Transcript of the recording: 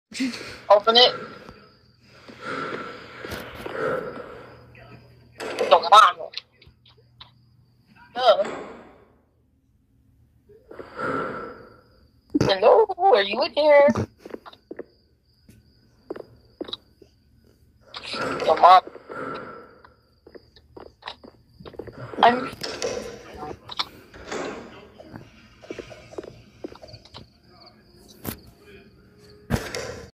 Open it. No, come on. Hello, are you in here? Come on.